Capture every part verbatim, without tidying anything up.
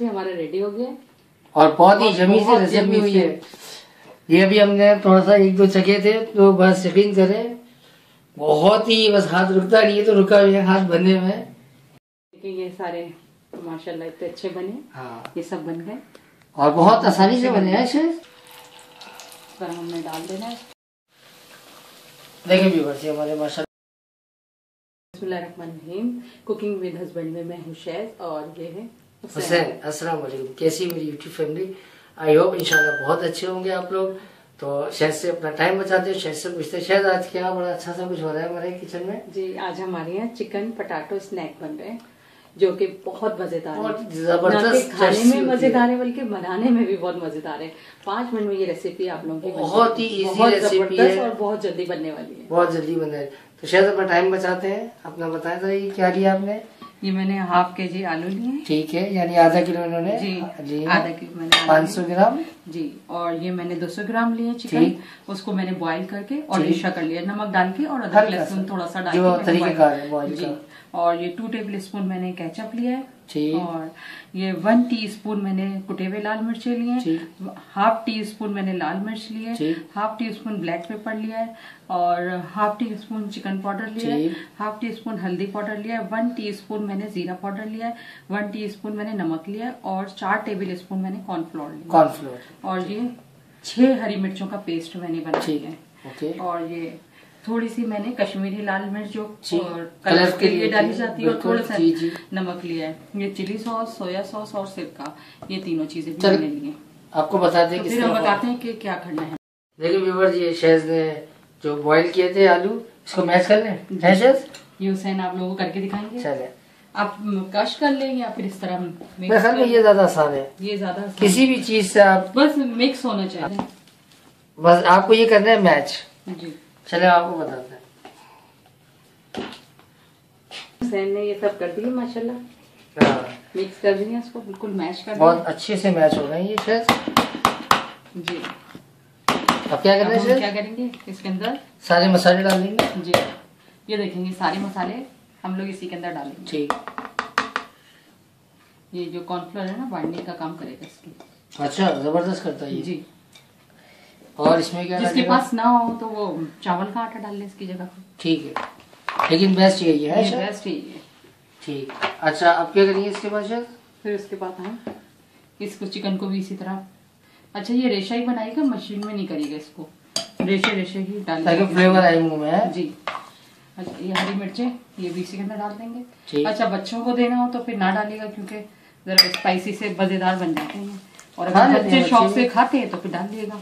जी हमारा रेडी हो गया और बहुत ही जमी से रेसिपी हुई है। ये अभी हमने थोड़ा सा एक दो चखे थे तो बस यकीन करें बहुत ही बस हाथ रुकता नहीं है तो रुका हुआ है हाथ बने हुए हैं। ये सारे माशाल्लाह इतने अच्छे बने। हाँ ये सब बन गए और बहुत आसानी से बने हैं शेफ। पर हमने डाल देना है। देखिए व्यूअर्स हमारे माशाल्लाह बिस्मिल्लाहिर्रहमानिर्रहीम कुकिंग विद हस्बैंड में मैं हूँ शैज़ और ये है हुसैन। अस्सलाम वालेकुम। कैसी मेरी यूट्यूब फैमिली? आई होप इंशाल्लाह बहुत अच्छे होंगे आप लोग। तो शहद से अपना टाइम बचाते हैं, शहद से पूछते हैं शहद आज क्या बड़ा अच्छा सा कुछ हो रहा है हमारे किचन में? जी आज हमारे यहाँ चिकन पटाटो स्नैक बन रहे हैं जो कि बहुत मजेदार है। जबरदस्त खाने में मजेदार है बल्कि बनाने में भी बहुत मजेदार है। पाँच मिनट में ये रेसिपी आप लोगों की बहुत ही इजी रेसिपी है और बहुत जल्दी बनने वाली है। बहुत जल्दी बन रहा है। तो शायद अपना टाइम बचाते हैं, अपना बताया था ये क्या लिया आपने? ये मैंने हाफ के जी आलू लिए। ठीक है यानी आधा किलो इन्होंने जी, जी आधा किलो मैंने पाँच सौ ग्राम जी। और ये मैंने दो सौ ग्राम लिए चिकन, उसको मैंने बॉईल करके और डिशा कर लिया नमक डाल के और अदरक लहसुन थोड़ा सा डाल के जी। और ये टू टेबल स्पून मैंने केचप लिया है और ये वन टीस्पून मैंने कुटे हुए लाल मिर्चे लिए, हाफ टी स्पून मैंने लाल मिर्च लिए, half teaspoon black pepper लिया है और half teaspoon chicken powder लिया है, हाफ टी स्पून हल्दी पाउडर लिया है, वन टीस्पून मैंने जीरा पाउडर लिया है, वन टीस्पून मैंने नमक लिया है और चार टेबल स्पून मैंने कॉर्नफ्लोर लिया कॉर्नफ्लोर और ये छह हरी मिर्चों का पेस्ट मैंने बनाया है। और ये थोड़ी सी मैंने कश्मीरी लाल मिर्च जो कलर के लिए डाली जाती है और थोड़ा सा नमक लिया है। ये चिली सॉस, सोया सॉस और सिरका, ये तीनों चीजें भी मैंने ली हैं। आपको बताते हैं, तो फिर हम बताते हैं कि क्या करना है। देखिए व्यूअर्स ये शहद ने जो बॉईल किए थे आलू इसको मैश कर लें। शहद ये हुसैन आप लोगों को करके दिखाएंगे। चले आप कश कर लें या फिर इस तरह मेरे ख्याल में ये ज्यादा आसान है। ये ज्यादा किसी भी चीज से आप बस मिक्स होना चाहिए, बस आपको ये करना है मैच जी। चले आपको बताते हैं। हुसैन ने ये सब कर दिया माशाल्लाह। हाँ। मिक्स कर दिया इसको बिल्कुल मैश कर दिया। बहुत अच्छे से मैच हो गए ये शहद जी। अब क्या करना है? क्या करेंगे इसके अंदर सारे मसाले डाल देंगे जी। ये देखेंगे सारे मसाले हम लोग इसी के अंदर डालेंगे। ठीक। ये जो कॉर्नफ्लोर है ना बाइंडिंग का काम करेगा इसकी। अच्छा जबरदस्त करता है ये जी। और इसमें क्या जिसके पास ना हो तो वो चावल का आटा डाल ले इसकी जगह। ठीक है लेकिन बेस्ट यही है। ये बेस्ट यही है। ठीक। अच्छा अब क्या करेंगे इसके बाद? फिर उसके बाद हम इसको चिकन को भी इसी तरह, अच्छा ये रेशा ही बनाएगा मशीन में नहीं करेगा इसको, रेशे रेशे ही डाल ताकि फ्लेवर आए मुंह में जी। अच्छा ये हरी मिर्चें ये भी इसी के अंदर डाल देंगे। अच्छा बच्चों को देना हो तो फिर ना डालेगा क्योंकि जरा स्पाइसी से मजेदार बन जाते हैं और अगर बच्चे शौक से खाते हैं तो फिर डाल दिएगा।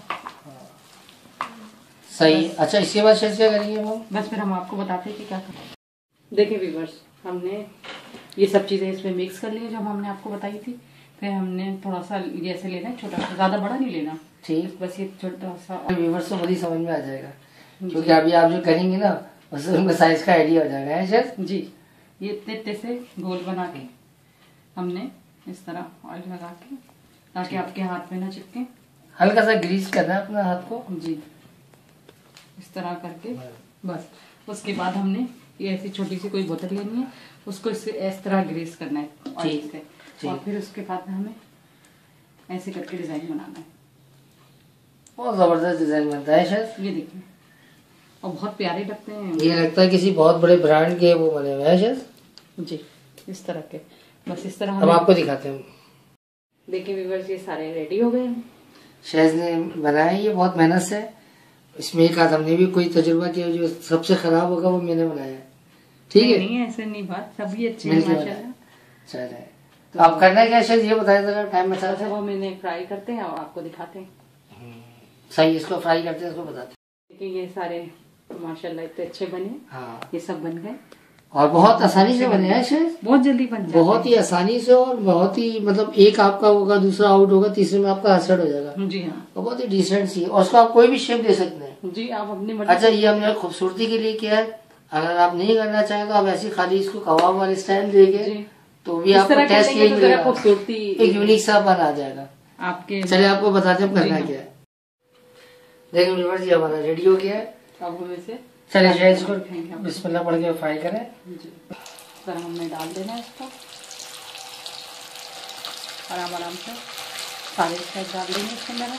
सही। अच्छा इसके बाद क्या करेंगे हम? बस फिर हम आपको बताते हैं कि क्या करना। देखिए व्यूअर्स हमने ये सब चीजें इसमें मिक्स कर ली जो हमने आपको बताई थी। फिर हमने थोड़ा सा ये ऐसे लेना है, छोटा सा, ज्यादा बड़ा नहीं लेना। ठीक। बस ये छोटा सा व्यूअर्स को बड़ी समझ में आ जाएगा क्योंकि अभी आप जो करेंगे ना उससे उनको साइज का आइडिया हो जाएगा है सर जी। ये इतने इतने से गोल बना के हमने इस तरह ऑयल लगा के ताकि आपके हाथ में ना चिपके। हल्का सा ग्रीस करना है अपना हाथ को जी इस तरह करके। बस उसके बाद हमने ये ऐसी छोटी सी कोई बोतल लेनी है, उसको इससे इस तरह ग्रीस करना है ऑयल से और फिर उसके बाद हमें ऐसे करके डिजाइन बनाना है। बहुत जबरदस्त डिजाइन बनता है शायद। ये देखिए और बहुत प्यारे लगते हैं। ये लगता है किसी बहुत बड़े ब्रांड के वो बने हुए हैं शायद जी इस तरह के। बस इस तरह अब आपको दिखाते हैं। देखिए व्यूअर्स ये सारे रेडी हो गए हैं। शहद ने बनाया ये बहुत मेहनत से। इसमें एक आध हमने भी कोई तजुर्बा किया, जो सबसे खराब होगा वो मैंने बनाया। ठीक है नहीं ऐसे नहीं बात, सभी अच्छे हैं माशाल्लाह। चले तो आप करना क्या शायद ये बताया जरा टाइम बचा वो मैंने फ्राई करते हैं और आपको दिखाते हैं। सही इसको फ्राई करते हैं इसको बताते हैं। देखिए ये सारे माशाल्लाह इतने अच्छे बने। हाँ ये सब बन गए और बहुत आसानी से बने हैं शायद। बहुत जल्दी बन जाते बहुत ही आसानी से और बहुत ही मतलब एक आपका होगा दूसरा आउट होगा तीसरे में आपका हसड़ हो जाएगा। जी हाँ तो बहुत ही डिसेंट सी और उसको आप कोई भी शेप दे सकते हैं जी आप अपनी मर्जी। अच्छा ये हमने खूबसूरती के लिए किया है। अगर आप नहीं करना चाहें तो आप ऐसे खाली इसको कबाब वाले स्टाइल देंगे तो भी आपको टेस्ट यही मिलेगा, खूबसूरती एक यूनिक सा बन आ जाएगा आपके। चलिए आपको बताते हैं करना क्या है। देखिए व्यूअर्स ये हमारा रेडी हो गया है। अब हम इसे चलिए शायद इसको बिस्मिल्लाह पढ़ के फ्राई करें। सर हमने डाल देना है इसको आराम आराम से सारे स्नैक डाल देंगे इसके अंदर।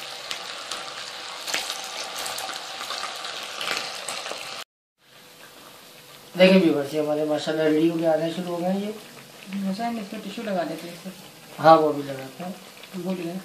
देखिए व्यूअर्स, ये हमारे माशाल्लाह रेडी हो गए, आने शुरू हो गए। ये मजा है, इसमें टिश्यू लगा देते हैं। हाँ वो भी लगाते हैं, भूल गए।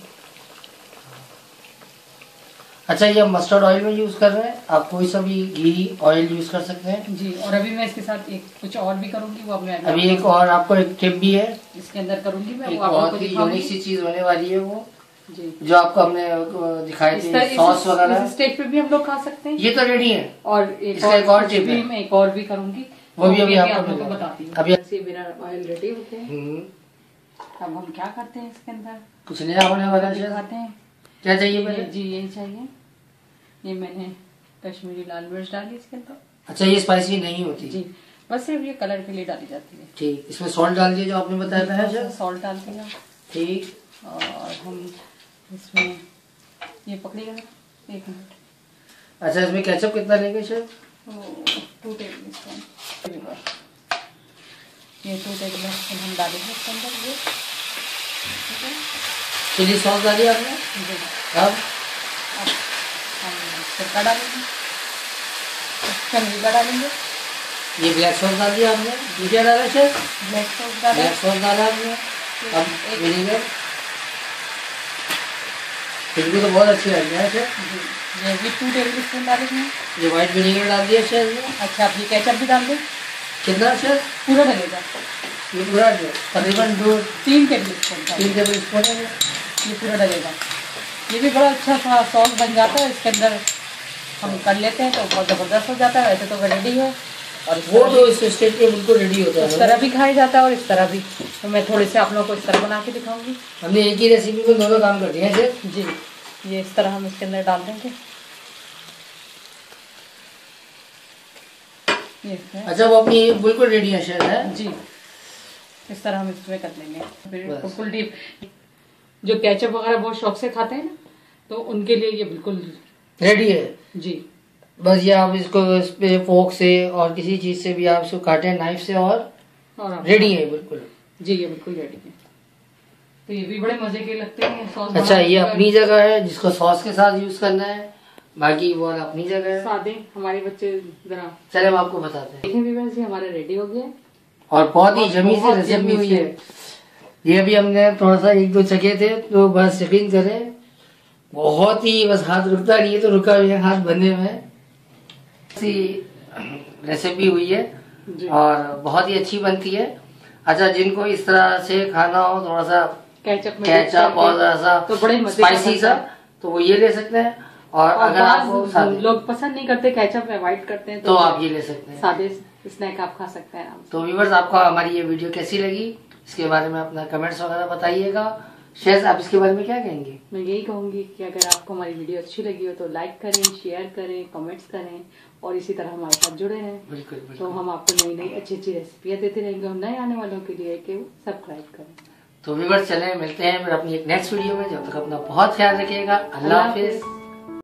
अच्छा, ये हम मस्टर्ड ऑयल में यूज कर रहे हैं, आप कोई सा भी घी ऑयल यूज कर सकते हैं जी। और अभी मैं इसके साथ एक कुछ और भी करूंगी, वो मैं अभी एक और आपको एक टिप भी है इसके अंदर करूंगी मैं, एक बहुत ही यूनिक सी चीज होने वाली है वो जी, जो आपको हमने दिखाई थी सॉस वगैरह। स्टेज पे भी हम लोग खा सकते हैं, ये तो रेडी है। और एक और, एक और टिप है, मैं एक और भी करूंगी, वो भी अभी आपको बताती हूँ। अभी मेरा ऑयल रेडी हो गया। अब हम क्या करते हैं इसके अंदर, कुछ नया होने वाला दिखाते हैं। क्या चाहिए पहले? जी यही चाहिए। ये मैंने कश्मीरी लाल मिर्च डाली इसके अंदर। अच्छा, ये स्पाइसी नहीं होती जी, बस सिर्फ ये कलर के लिए डाली जाती है। ठीक, इसमें सॉल्ट डाल दिया जो आपने बताया था। सॉल्ट डाल दिया। ठीक, और हम इसमें ये पकड़िएगा एक मिनट। अच्छा, इसमें केचप कितना लेंगे सर? Two tablespoon. ये टू टेबल स्पून हम डालेंगे इसके अंदर। ये ठीक है। चिली सॉस डाली आपने? अब हम सिरका डालेंगे, चंदीका डालेंगे। ये ब्लैक सॉस डाल दिया आपने? ये क्या डाला सर? ब्लैक सॉस डाला। ब्लैक सॉस डाला आपने। अब विनेगर, खुशबू तो बहुत अच्छी आ रही है सर। ये भी टू टेबल स्पून डालेंगे। ये व्हाइट विनेगर डाल दिया सर। अच्छा, आप ये केचप भी डाल दें। कितना सर? पूरा डलेगा ये पूरा तकरीबन दो तीन टेबल स्पून तीन टेबल स्पून है ये पूरा डलेगा। ये भी बड़ा अच्छा सा सॉस बन जाता है, इसके अंदर हम कर लेते हैं तो बहुत ज़बरदस्त हो जाता है। वैसे तो रेडी है, और वो तो इस स्टेज पे बिल्कुल रेडी होता है। इस तरह भी खाया जाता है और इस तरह भी। तो मैं थोड़े से आप लोगों को इस तरह बना के दिखाऊंगी। हमने एक ही रेसिपी में दोनों काम कर दिए हैं जी। ये इस तरह हम इसके अंदर डाल देंगे। ये अच्छा, वो अपनी बिल्कुल रेडी है सर है जी। इस तरह हम इसमें कर लेंगे बिल्कुल डीप। जो केचप वगैरह बहुत शौक से खाते हैं ना, तो उनके लिए ये बिल्कुल रेडी है जी। बस ये आप इसको इस पे फोक से और किसी चीज से भी आप इसको काटें, नाइफ से, और, और रेडी है बिल्कुल जी। ये बिल्कुल रेडी है। तो ये भी बड़े मजे के लगते हैं सॉस। अच्छा, ये अपनी जगह है, जिसको सॉस के साथ यूज करना है, बाकी वो अपनी जगह है। सादे हमारे बच्चे जरा। चले हम आपको बताते हैं। देखिए व्यूअर्स, ये हमारा रेडी हो गया और बहुत ही जमी से रेसिपी हुई है। ये भी हमने थोड़ा सा एक दो चखे थे तो बस यकीन करें, बहुत ही बस हाथ रुकता नहीं है तो रुका हुआ है, हाथ बंधे हुए हैं। रेसिपी हुई है और बहुत ही अच्छी बनती है। अच्छा, जिनको इस तरह से खाना हो, थोड़ा सा केचप केचप और थोड़ा सा तो बड़े स्पाइसी सा, तो वो ये ले सकते हैं। और, और अगर आप लोग पसंद नहीं करते केचप, अवॉइड करते हैं, तो, तो आप ये ले सकते हैं। सादे स्नैक आप खा सकते हैं। तो व्यूअर्स, आपको हमारी ये वीडियो कैसी लगी, इसके बारे में अपना कमेंट्स वगैरह बताइएगा। शेयर, आप इसके बारे में क्या कहेंगे? मैं यही कहूंगी कि अगर आपको हमारी वीडियो अच्छी लगी हो तो लाइक करें, शेयर करें, कमेंट्स करें, और इसी तरह हमारे साथ जुड़े रहें। बिल्कुल, बिल्कुल। तो हम आपको नई नई अच्छी अच्छी रेसिपियाँ देते रहेंगे, और नए आने वालों के लिए कि वो सब्सक्राइब करें। तो व्यूअर्स, चलें मिलते हैं फिर अपनी एक नेक्स्ट वीडियो में। जब तक अपना बहुत ख्याल रखिएगा। अल्लाह हाफिज।